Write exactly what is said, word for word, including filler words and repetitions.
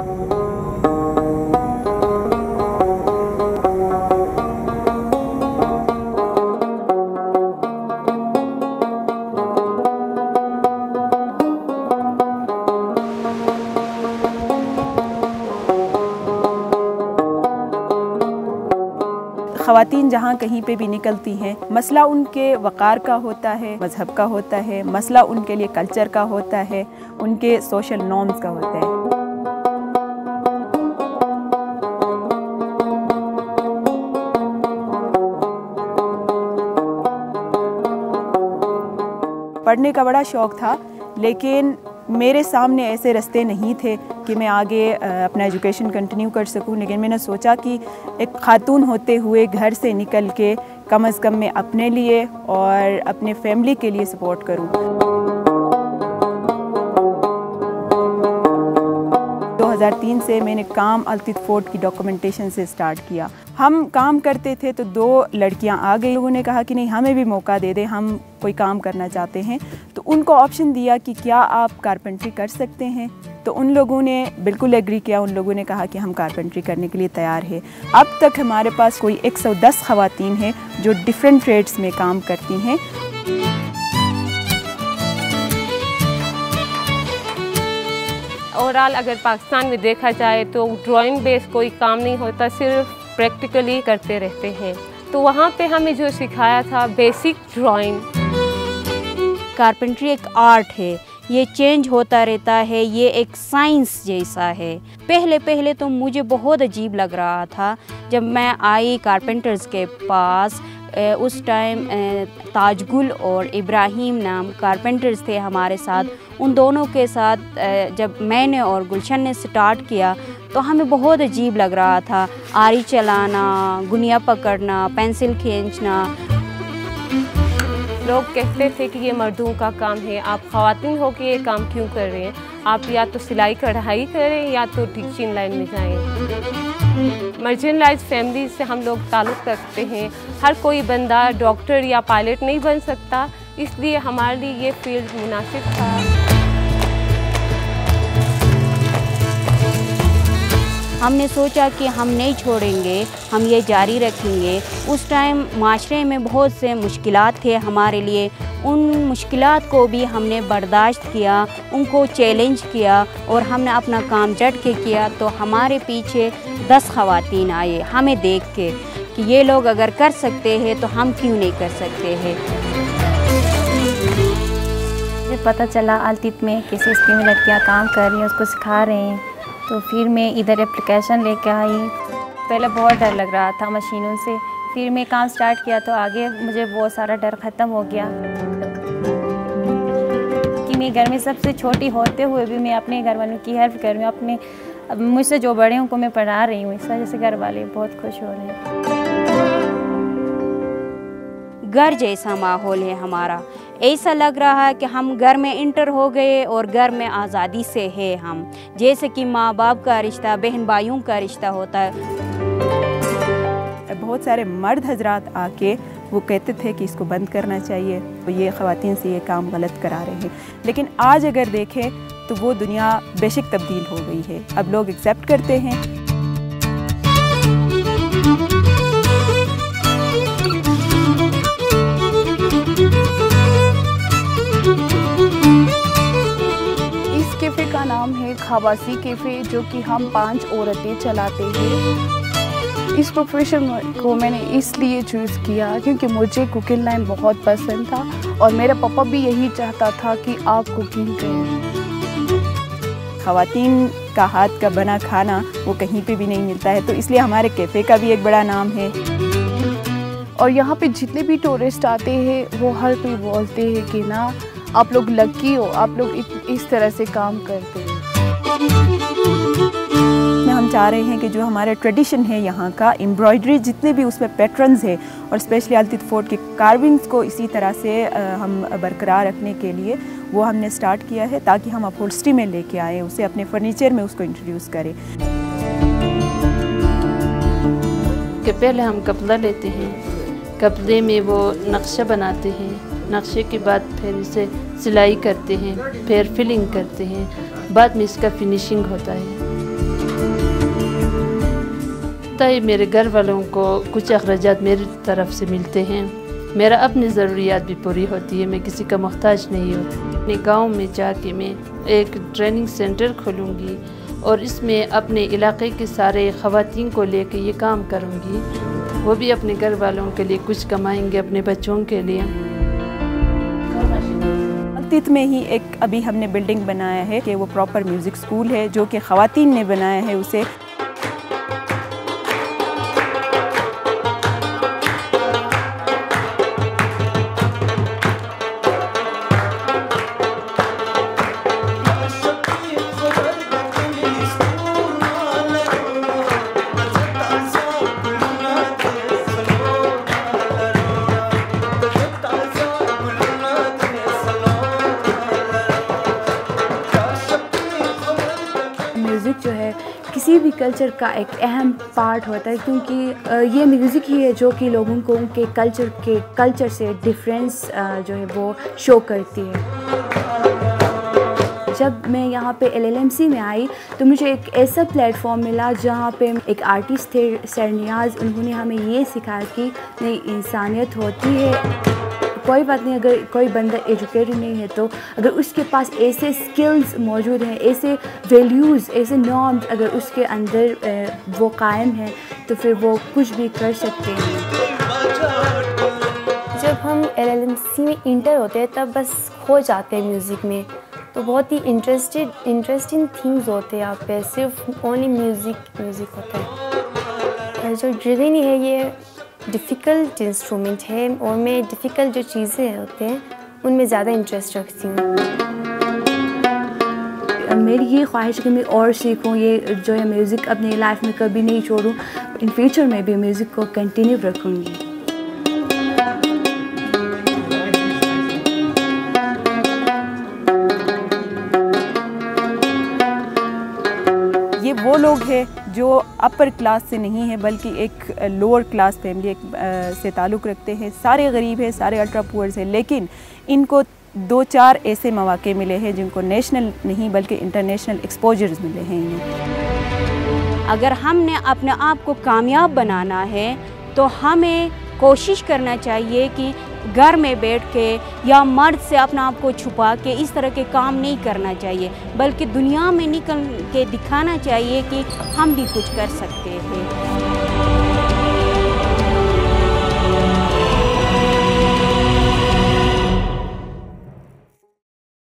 ख़वातीन जहाँ कहीं पे भी निकलती हैं, मसला उनके वक़ार का होता है, मज़हब का होता है, मसला उनके लिए कल्चर का होता है, उनके सोशल नॉर्म्स का होता है। पढ़ने का बड़ा शौक़ था, लेकिन मेरे सामने ऐसे रास्ते नहीं थे कि मैं आगे अपना एजुकेशन कंटिन्यू कर सकूं। लेकिन मैंने सोचा कि एक खातून होते हुए घर से निकल के कम अज़ कम मैं अपने लिए और अपने फैमिली के लिए सपोर्ट करूं। दो हज़ार तीन से मैंने काम अल्तित फोर्ट की डॉक्यूमेंटेशन से स्टार्ट किया। हम काम करते थे तो दो लड़कियां आ गई, लोगों ने कहा कि नहीं हमें भी मौका दे दें, हम कोई काम करना चाहते हैं। तो उनको ऑप्शन दिया कि क्या आप कारपेंट्री कर सकते हैं। तो उन लोगों ने बिल्कुल एग्री किया, उन लोगों ने कहा कि हम कारपेंट्री करने के लिए तैयार हैं। अब तक हमारे पास कोई एक सौ दस ख़वातीन हैं जो डिफरेंट ट्रेड्स में काम करती हैं। ओवरऑल अगर पाकिस्तान में देखा जाए तो ड्राइंग बेस कोई काम नहीं होता, सिर्फ प्रैक्टिकली करते रहते हैं। तो वहाँ पे हमें जो सिखाया था बेसिक ड्राइंग। कारपेंट्री एक आर्ट है, ये चेंज होता रहता है, ये एक साइंस जैसा है। पहले पहले तो मुझे बहुत अजीब लग रहा था जब मैं आई कारपेंटर्स के पास। उस टाइम ताजगुल और इब्राहिम नाम कारपेंटर्स थे हमारे साथ। उन दोनों के साथ जब मैंने और गुलशन ने स्टार्ट किया तो हमें बहुत अजीब लग रहा था। आरी चलाना, गुनिया पकड़ना, पेंसिल खींचना। लोग कहते थे कि ये मर्दों का काम है, आप ख़वातीन हो के ये काम क्यों कर रहे हैं, आप या तो सिलाई कढ़ाई करें या तो टीचिंग लाइन में जाएं। मार्जिनलाइज्ड फैमिली से हम लोग ताल्लुक़ रखते हैं। हर कोई बंदा डॉक्टर या पायलट नहीं बन सकता, इसलिए हमारे लिए ये फील्ड मुनासिब था। हमने सोचा कि हम नहीं छोड़ेंगे, हम ये जारी रखेंगे। उस टाइम माशरे में बहुत से मुश्किलात थे हमारे लिए, उन मुश्किलात को भी हमने बर्दाश्त किया, उनको चैलेंज किया और हमने अपना काम डट के किया। तो हमारे पीछे दस ख़वातीन आए हमें देख के कि ये लोग अगर कर सकते हैं तो हम क्यों नहीं कर सकते हैं। मुझे पता चला अल्तित में किसी स्कीम में लड़कियाँ काम कर रही हैं, उसको सिखा रहे हैं, तो फिर मैं इधर एप्लीकेशन लेके आई। पहले बहुत डर लग रहा था मशीनों से, फिर मैं काम स्टार्ट किया तो आगे मुझे बहुत सारा डर ख़त्म हो गया कि मैं घर में सबसे छोटी होते हुए भी मैं अपने घर वालों की हेल्प कर रही हूँ। अपने मुझसे जो बड़े हैं उनको मैं पढ़ा रही हूँ, इस वजह से घर वाले बहुत खुश हो रहे हैं। घर जैसा माहौल है हमारा, ऐसा लग रहा है कि हम घर में इंटर हो गए और घर में आज़ादी से है हम, जैसे कि माँ बाप का रिश्ता, बहन भाइयों का रिश्ता होता है। बहुत सारे मर्द हजरात आके वो कहते थे कि इसको बंद करना चाहिए, तो ये ख़वातीन से ये काम गलत करा रहे हैं। लेकिन आज अगर देखें तो वो दुनिया बेशक तब्दील हो गई है, अब लोग एक्सेप्ट करते हैं। इस कैफ़े का नाम है खवासी कैफ़े, जो कि हम पांच औरतें चलाते हैं। इस प्रोफेशन को मैंने इसलिए चूज़ किया क्योंकि मुझे कुकिंग लाइन बहुत पसंद था और मेरा पापा भी यही चाहता था कि आप कुकिंग करें। ख़वातीन का हाथ का बना खाना वो कहीं पे भी नहीं मिलता है, तो इसलिए हमारे कैफ़े का भी एक बड़ा नाम है। और यहाँ पे जितने भी टूरिस्ट आते हैं वो हर कोई बोलते हैं कि ना आप लोग लकी हो, आप लोग इस तरह से काम करते हैं। हम चाह रहे हैं कि जो हमारा ट्रेडिशन है यहाँ का एम्ब्रॉयडरी, जितने भी उसमें पैटर्न्स हैं और स्पेशली अल्तित फोर्ट के कार्विंग्स को इसी तरह से हम बरकरार रखने के लिए वो हमने स्टार्ट किया है, ताकि हम अपहोल्स्ट्री में लेके आए, उसे अपने फर्नीचर में उसको इंट्रोड्यूस करें। कि पहले हम कपड़ा लेते हैं, कपड़े में वो नक्शा बनाते हैं, नक्शे के बाद फिर इसे सिलाई करते हैं, फिर फिलिंग करते हैं, बाद में इसका फिनिशिंग होता है। होता है मेरे घर वालों को कुछ अखराजात मेरी तरफ से मिलते हैं, मेरा अपनी ज़रूरियात भी पूरी होती है, मैं किसी का मोहताज नहीं हूँ। अपने गांव में जाके मैं एक ट्रेनिंग सेंटर खोलूँगी और इसमें अपने इलाके के सारे ख़वातीन को लेके ये काम करूँगी। वो भी अपने घर वालों के लिए कुछ कमाएंगे, अपने बच्चों के लिए। अल्तित में ही एक अभी हमने बिल्डिंग बनाया है कि वो प्रॉपर म्यूज़िक स्कूल है जो कि ख़वातीन ने बनाया है उसे। म्यूज़िक जो है किसी भी कल्चर का एक अहम पार्ट होता है, क्योंकि ये म्यूज़िक ही है जो कि लोगों को उनके कल्चर के कल्चर से डिफरेंस जो है वो शो करती है। जब मैं यहाँ पे एल एल एम सी में आई तो मुझे एक ऐसा प्लेटफॉर्म मिला जहाँ पे एक आर्टिस्ट थे सरनियाज, उन्होंने हमें ये सिखाया कि नहीं, इंसानियत होती है। कोई बात नहीं, अगर कोई बंदा एजुकेटेड नहीं है तो अगर उसके पास ऐसे स्किल्स मौजूद हैं, ऐसे वैल्यूज़, ऐसे नॉर्म्स अगर उसके अंदर वो कायम हैं तो फिर वो कुछ भी कर सकते हैं। जब हम एल एल एम सी में इंटर होते हैं तब बस खो जाते हैं म्यूज़िक में, तो बहुत ही इंटरेस्टेड इंटरेस्टिंग थिंग्स होते हैं यहाँ पे, सिर्फ ओनली म्यूज़िक म्यूज़िक होता है। जो ड्रिलिंग है ये डिफ़िकल्ट इंस्ट्रूमेंट है और मैं डिफ़िकल्ट जो चीज़ें होते हैं उनमें ज़्यादा इंटरेस्ट रखती हूँ। मेरी ये ख्वाहिश है कि मैं और सीखूँ, ये जो है म्यूज़िक अपनी लाइफ में कभी नहीं छोड़ूँ, इन फ्यूचर में भी म्यूज़िक को कंटिन्यू रखूँगी। ये वो लोग हैं जो अपर क्लास से नहीं है बल्कि एक लोअर क्लास फैमिली एक, आ, से ताल्लुक़ रखते हैं। सारे गरीब हैं, सारे अल्ट्रा पुअर्स हैं, लेकिन इनको दो चार ऐसे मौके मिले हैं जिनको नेशनल नहीं बल्कि इंटरनेशनल एक्सपोजर्स मिले हैं इन्हें। अगर हमने अपने आप को कामयाब बनाना है तो हमें कोशिश करना चाहिए कि घर में बैठ के या मर्द से अपने आप को छुपा के इस तरह के काम नहीं करना चाहिए, बल्कि दुनिया में निकल के दिखाना चाहिए कि हम भी कुछ कर सकते हैं।